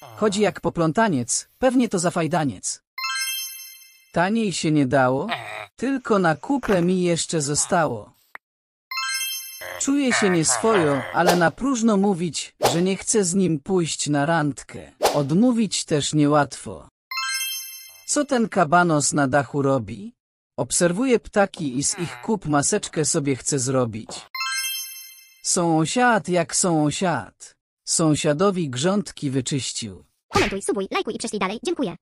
Chodzi jak poplątaniec, pewnie to za fajdaniec. Taniej się nie dało, tylko na kupę mi jeszcze zostało. Czuję się nieswojo, ale na próżno mówić, że nie chcę z nim pójść na randkę. Odmówić też niełatwo. Co ten kabanos na dachu robi? Obserwuje ptaki i z ich kup maseczkę sobie chce zrobić. Sąsiad jak sąsiad. Sąsiadowi grządki wyczyścił. Komentuj, subuj, lajkuj i prześlij dalej. Dziękuję.